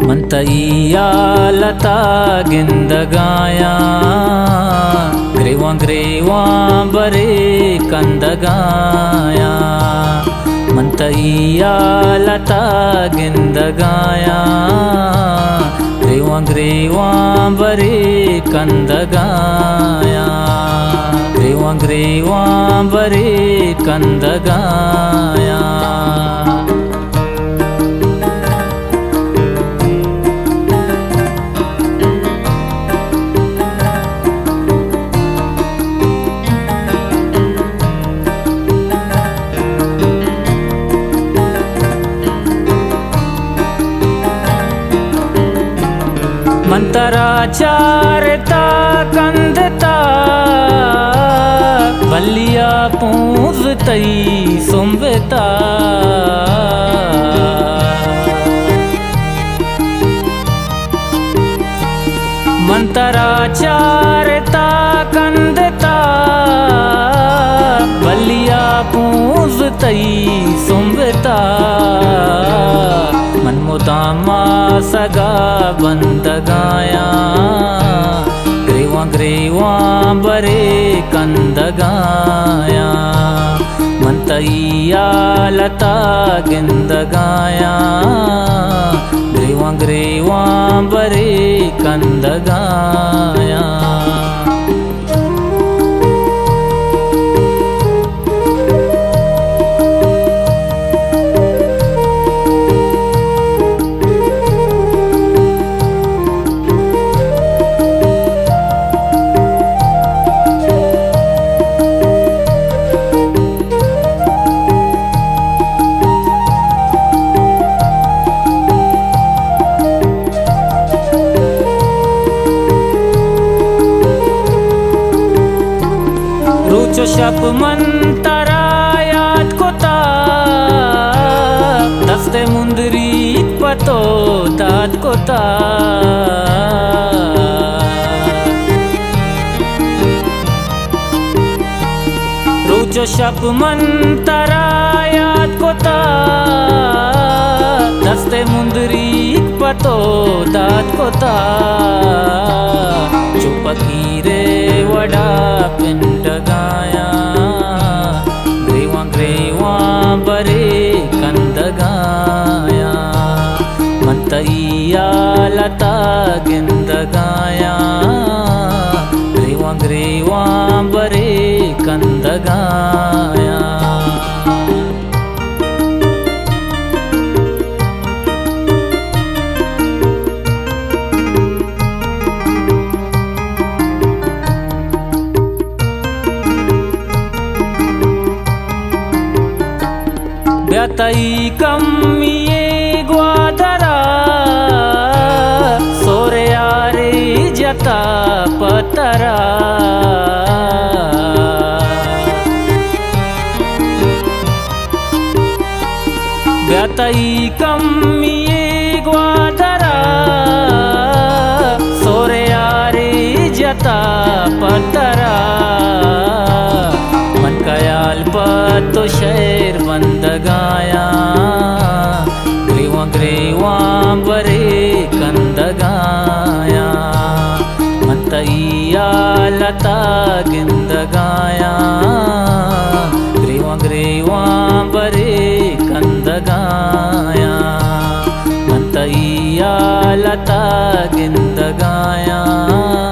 ಮಂತಯ್ಯ ಲತಾ ಗಿಂದಗಾಯ ಗ್ರೇವ ಬರೇ ಕಂದಗಾಯ ಮಂತಯ್ಯ ಲತಾ ಗಿಂದಗಾಯ ಗ್ರೇವ ಬರೇ ಕಂದಗಾಯ ಗ್ರೇವ ಬರೇ ಕಂದಗಾಯ मंतराचारता कंदता बलिया पूजतई सुंबता मंतराचारता कंदता बलिया पूजतई सुंबता मनमुदामा सगा बंदगाया ग्रेवा बरे कंदगाया मंतಯ್ಯ लता गिंदगाया ग्रेवा बरे कंदगाया शप मंतरायात कोता दस्ते मुंदरी पतो दात कोता रोचो शप मंतरायात कोता दस्ते मुंदरी पतो दात कोता चुपकी रे वडा पिंड गाया ग्रेवा बरे कंदगाया मंतಯ್ಯ लता गिंदगाया ग्रेवा बरे कंदगाया ब्यातई कम्मिये ग्वादरा सोरे यारे जता पतरा ब्यातई कम्मिये ग्वादरा सोरे यारे जता पतरा मन कयाल पतो शेर बंदगाया ग्रेवा बरे कंदगाया मंतಯ್ಯ लता गिंदगाया ग्रेवा बरे कंदगाया मंतಯ್ಯ लता गिंदगाया